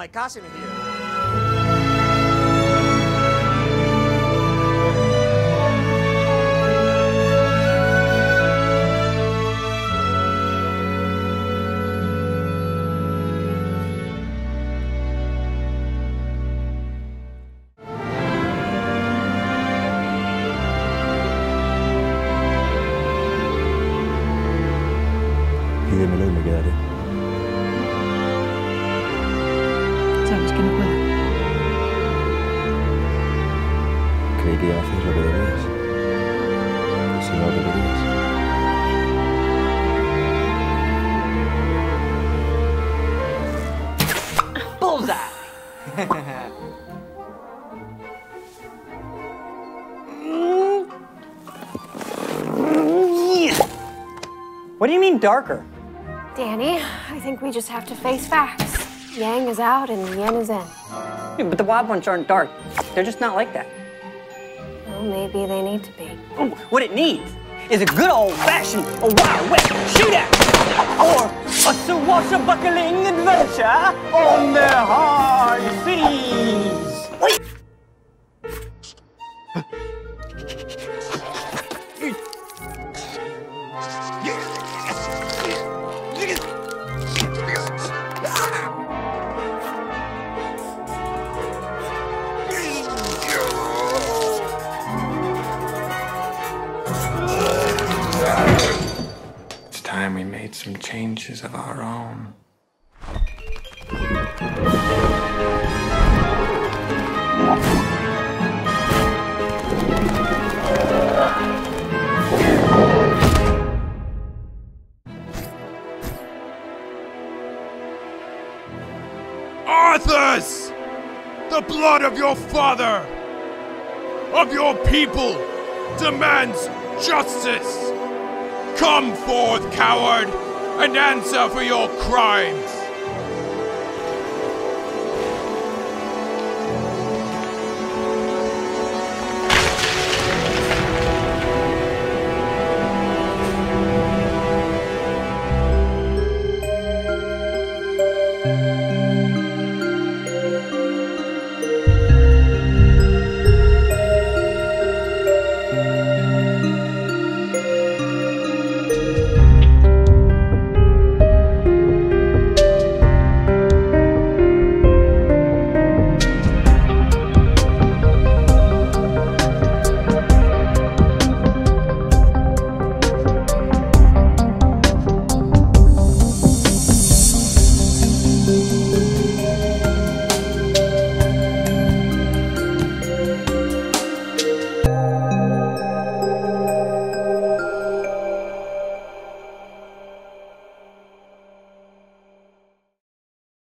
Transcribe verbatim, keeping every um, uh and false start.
casa, mi vida. Pídemelo y me quedaré. Sabes que no puedo. Creí que ya hacías lo que debías. Si no lo que querías. Bullseye! What do you mean darker? Danny, I think we just have to face facts. Yang is out and yin is in. Yeah, but the wild ones aren't dark. They're just not like that. Well, maybe they need to be. Oh, what it needs is a good old-fashioned a Wild West shootout, or a swashbuckling adventure on the high seas. Wait. It's time we made some changes of our own. Arthas! The blood of your father, of your people, demands justice! Come forth, coward, and answer for your crimes!